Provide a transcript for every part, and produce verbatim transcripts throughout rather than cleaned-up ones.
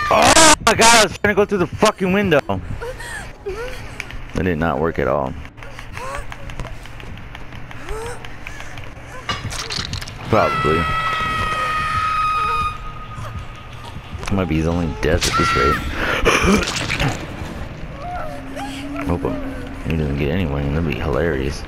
Oh my god, I was trying to go through the fucking window. That did not work at all. Probably. Might be his only death at this rate. Hope him. He doesn't get anywhere, and that'd be hilarious.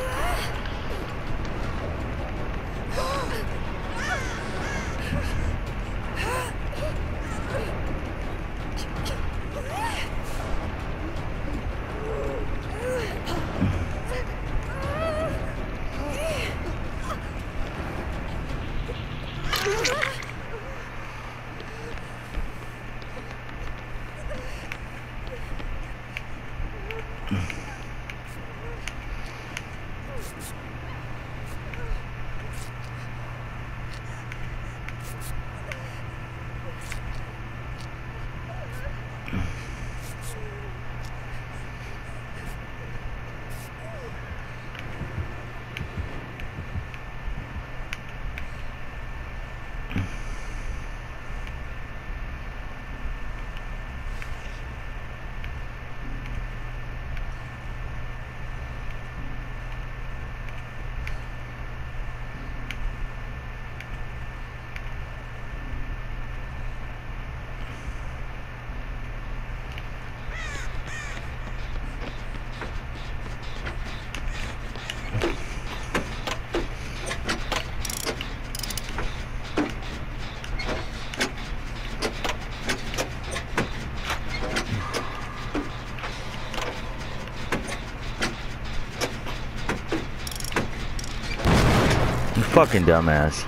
Fucking dumbass.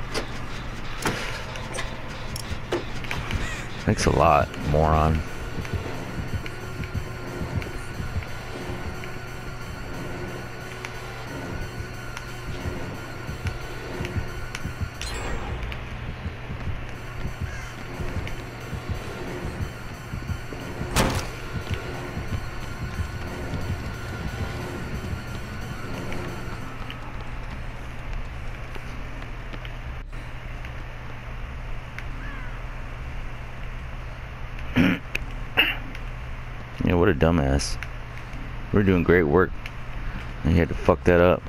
Thanks a lot, moron. Yeah, what a dumbass. We're doing great work, and he had to fuck that up.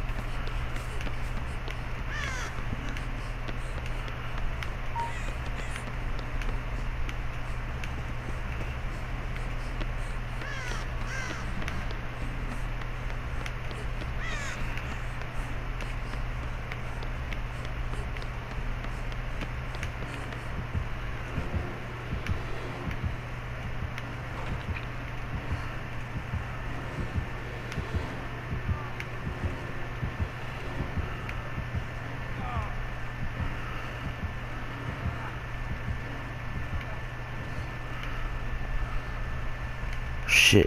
Shit.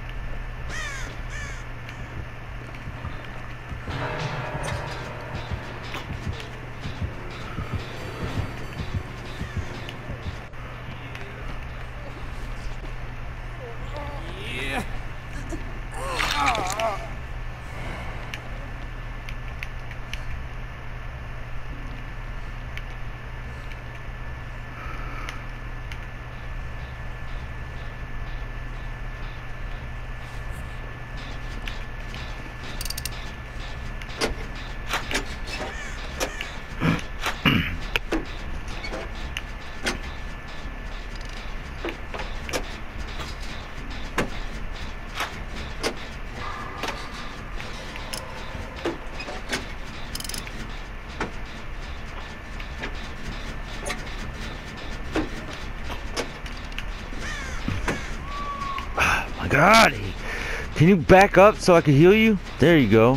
God, can you back up so I can heal you? There you go.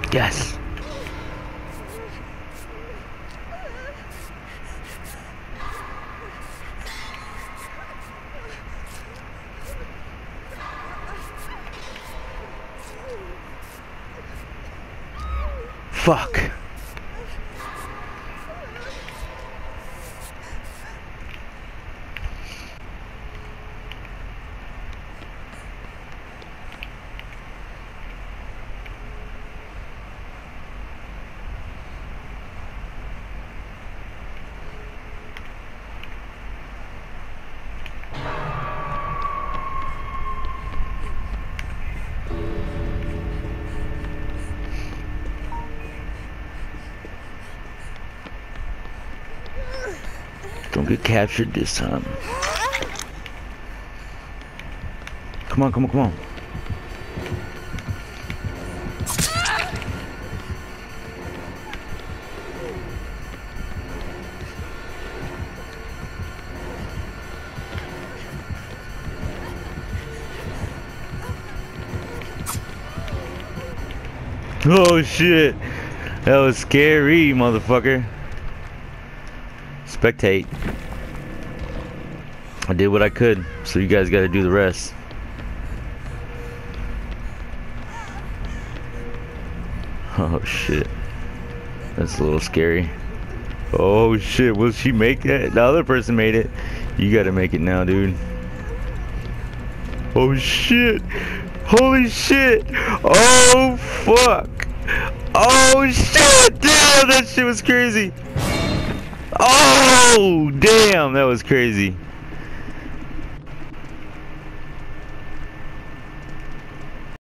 Yes. Fuck. Don't get captured this time. Come on, come on, come on. Oh shit. That was scary, motherfucker. Spectate. I did what I could, so you guys gotta do the rest. Oh shit. That's a little scary. Oh shit, will she make it? The other person made it. You gotta make it now, dude. Oh shit. Holy shit. Oh fuck. Oh shit. Damn, that shit was crazy. Oh damn, that was crazy.